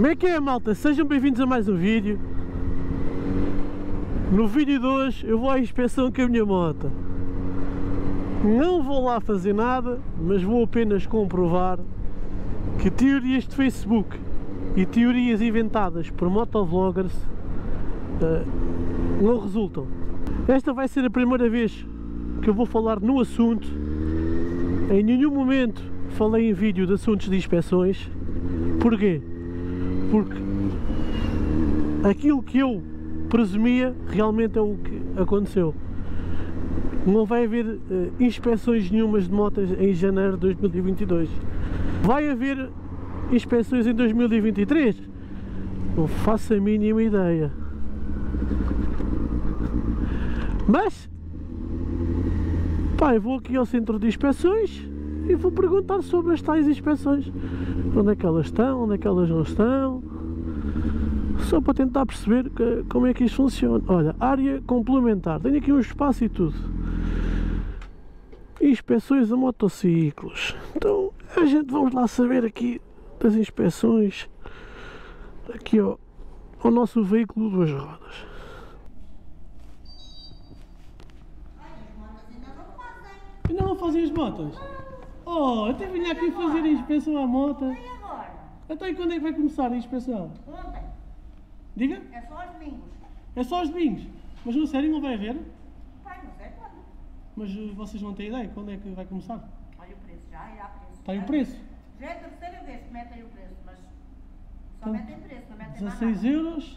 Como é que é, malta? Sejam bem-vindos a mais um vídeo. No vídeo de hoje eu vou à inspeção com a minha moto. Não vou lá fazer nada, mas vou apenas comprovar que teorias de Facebook e teorias inventadas por motovloggers não resultam. Esta vai ser a primeira vez que eu vou falar no assunto. Em nenhum momento falei em vídeo de assuntos de inspeções. Porquê? Porque aquilo que eu presumia realmente é o que aconteceu. Não vai haver inspeções nenhumas de motas em janeiro de 2022. Vai haver inspeções em 2023? Não faço a mínima ideia. Mas, pá, eu vou aqui ao centro de inspeções e vou perguntar sobre as tais inspeções. Onde é que elas estão, onde é que elas não estão. Só para tentar perceber como é que isto funciona. Olha, área complementar. Tenho aqui um espaço e tudo. Inspeções a motociclos. Então, a gente vamos lá saber aqui das inspeções aqui ao nosso veículo de duas rodas. Ainda não fazem as motas? Oh, até vim aqui fazer a inspeção à moto. E agora? Até e quando é que vai começar a inspeção? Ontem. Diga? É só aos domingos. É só aos domingos? Mas no sério não vai haver? Pai, não sei quando. Mas vocês não têm ideia quando é que vai começar? Olha o preço, já há preço. Está aí o preço? Já é a terceira vez que metem o preço, mas só metem preço, não metem mais 16 nada. euros?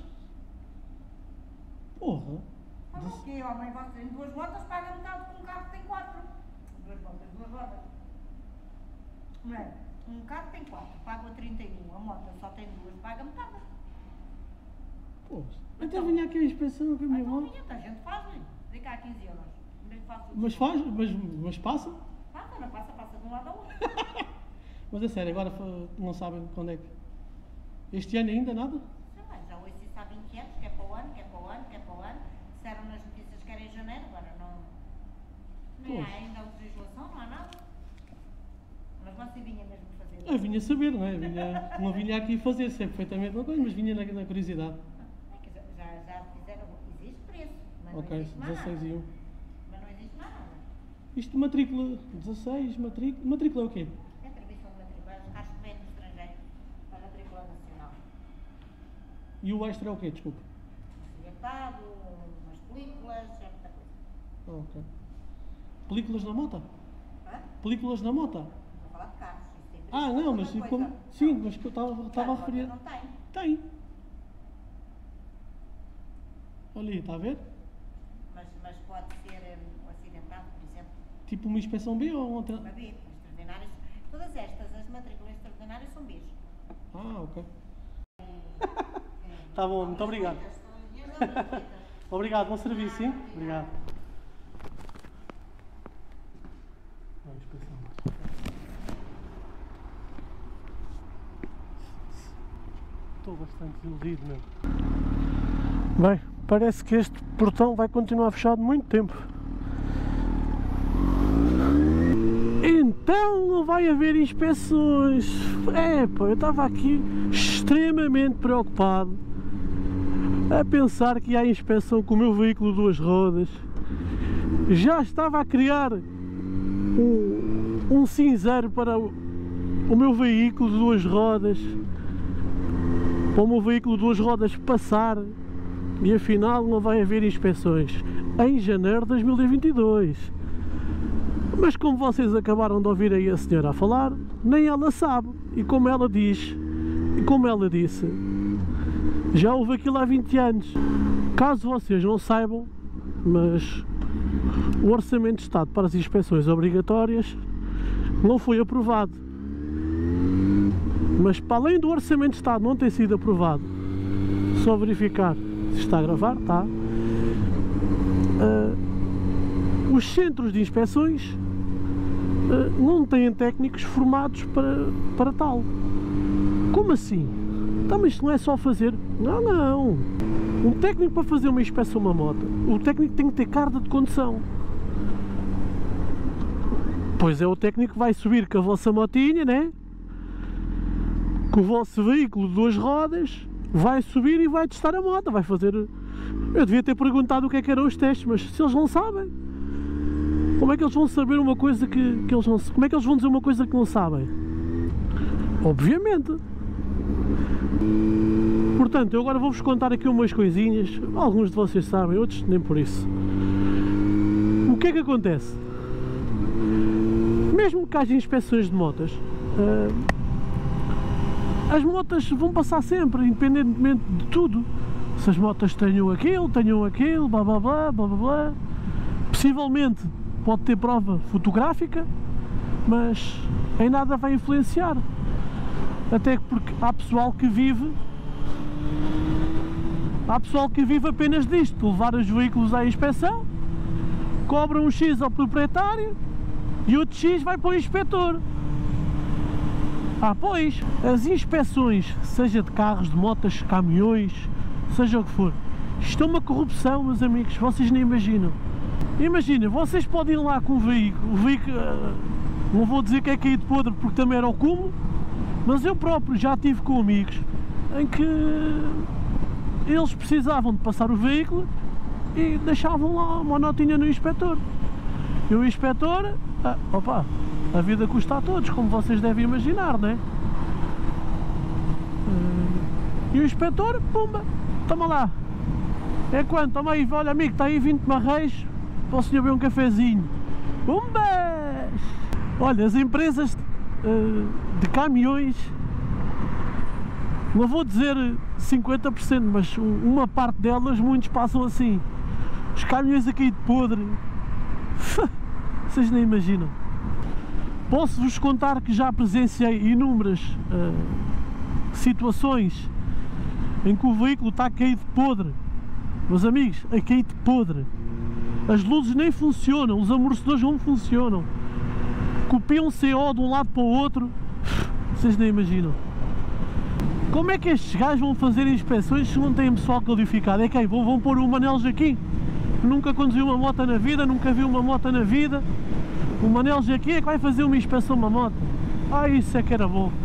Porra! Mas o quê, homem? Você em duas motas paga metade com um carro que tem 4. Duas motas, duas rodas. Não é? Um carro tem 4, paga 31. A moto só tem 2, paga metade. Porra! Até vim aqui a inspeção com a minha Então, moto. a gente faz, hein? Dê cá 15 euros. Nem faço. Mas faz? Mas passa? Passa, não passa, passa de um lado ao outro. Mas é sério, agora não sabem quando é que... Este ano ainda nada? Sei lá, já ouço isso há 20 anos, que é para o ano, que é para o ano, que é para o ano. Disseram nas notícias que era em janeiro, agora não. Nem há ainda legislação, não há nada. Mas você vinha mesmo fazer. Eu vinha saber, não é? Não vinha aqui fazer, sei perfeitamente uma coisa, mas vinha na curiosidade. É que já fizeram, existe preço, mas Ok, não existe mais 16 nada. e 1. Mas não existe mais nada. Isto matrícula 16, matrícula é o quê? É atribuição de matrícula, acho que vem do estrangeiro, para a matrícula nacional. E o extra é o quê? Desculpe. Acidentado, umas películas, é muita coisa. Ok. Películas na moto? Hã? Películas na moto? Estou a falar de carros, isso tem preço. Ah, não, mas Outra como... coisa. Sim, Não. mas que eu estava a Claro, referir... Não tem. Tem. Olha aí, está a ver? Mas pode ser um acidentado, por exemplo, Tipo uma inspeção B ou outra? uma B, extraordinárias. Todas estas, as matrículas extraordinárias são Bs. Ah, ok. Tá bom, muito obrigado. Obrigado, bom serviço, sim? Obrigado. Estou bastante desiludido mesmo. Bem, parece que este portão vai continuar fechado muito tempo. Então não vai haver inspeções. Pá, eu estava aqui extremamente preocupado a pensar que há inspeção com o meu veículo de duas rodas. Já estava a criar um cinzeiro para o meu veículo de duas rodas, para o meu veículo de duas rodas passar, e afinal não vai haver inspeções em janeiro de 2022. Mas como vocês acabaram de ouvir aí a senhora a falar, nem ela sabe. E como ela diz, e como ela disse, já houve aquilo há 20 anos. Caso vocês não saibam, mas o Orçamento de Estado para as inspeções obrigatórias não foi aprovado. Mas para além do Orçamento de Estado não ter sido aprovado, só verificar se está a gravar, está. Os centros de inspeções não têm técnicos formados para tal. Como assim? Então, mas isto não é só fazer... Não. Um técnico para fazer uma inspeção a uma moto, o técnico tem que ter carta de condução. Pois é, o técnico vai subir com a vossa motinha, né? que o vosso veículo de 2 rodas vai subir e vai testar a moto, vai fazer... Eu devia ter perguntado o que é que eram os testes, mas se eles não sabem, como é que eles vão saber uma coisa que eles não... Como é que eles vão dizer uma coisa que não sabem? Obviamente. Portanto, eu agora vou-vos contar aqui umas coisinhas, alguns de vocês sabem, outros nem por isso. O que é que acontece? Mesmo que haja inspeções de motas, as motas vão passar sempre, independentemente de tudo. Se as motas tenham aquilo, blá blá blá, blá blá blá. Possivelmente pode ter prova fotográfica, mas em nada vai influenciar. Até porque há pessoal que vive apenas disto, levar os veículos à inspeção, cobra um X ao proprietário e outro X vai para o inspetor. Pois, as inspeções, seja de carros, de motas, caminhões, seja o que for, isto é uma corrupção, meus amigos, vocês nem imaginam. Imagina, vocês podem ir lá com o veículo, não vou dizer que é caído podre porque também era o cúmulo, mas eu próprio já tive com amigos em que eles precisavam de passar o veículo e deixavam lá uma notinha no inspetor. E o inspetor, a vida custa a todos, como vocês devem imaginar, não é? E o inspetor, pumba, toma lá. É quanto? Toma aí, olha amigo, está aí 20 marreis para o senhor beber um cafezinho. Pumba! Olha, as empresas de caminhões, não vou dizer 50%, mas uma parte delas, muitos passam assim. Os caminhões aqui de podre, vocês nem imaginam. Posso-vos contar que já presenciei inúmeras situações em que o veículo está caído de podre. Meus amigos, a caído de podre. As luzes nem funcionam, os amortecedores não funcionam. Copiam CO de um lado para o outro. Vocês nem imaginam. Como é que estes gajos vão fazer inspeções se não têm pessoal qualificado? É que vão pôr o Manel Jaquim, que nunca conduziu uma moto na vida, nunca viu uma moto na vida. O Manel Jaquim é que vai fazer uma inspeção de uma moto. Isso é que era bom.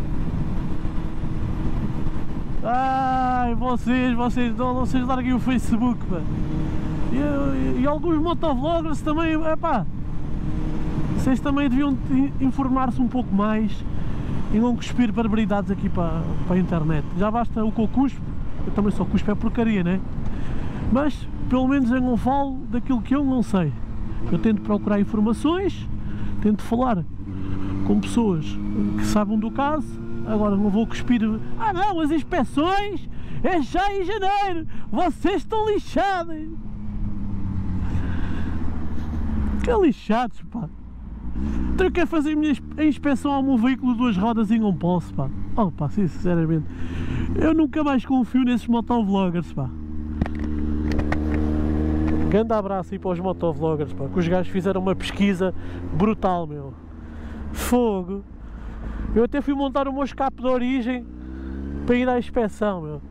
Vocês larguem o Facebook, pá. E alguns motovloggers também, vocês também deviam informar-se um pouco mais e não cuspir barbaridades aqui para a internet. Já basta o que eu cuspo, eu também só cuspo é porcaria, né? Mas pelo menos eu não falo daquilo que eu não sei. Eu tento procurar informações, tento falar com pessoas que sabem do caso. Agora não vou cuspir, não, as inspeções é já em janeiro, vocês estão lixados. Que lixados, pá. Então eu quero fazer a inspeção ao meu veículo de 2 rodas e não posso, pá. Sinceramente, eu nunca mais confio nesses motovloggers, pá. Grande abraço aí para os motovloggers, pá, que os gajos fizeram uma pesquisa brutal, meu. Fogo. Eu até fui montar o meu escape de origem para ir à inspeção, meu.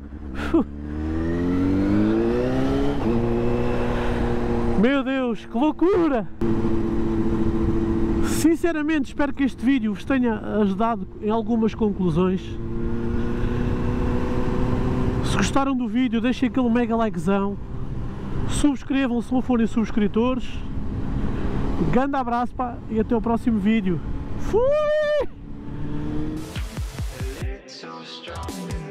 Meu Deus, que loucura! Sinceramente, espero que este vídeo vos tenha ajudado em algumas conclusões. Se gostaram do vídeo, deixem aquele mega likezão. Subscrevam se não forem subscritores. Grande abraço, pá, e até o próximo vídeo. Fui! So strong.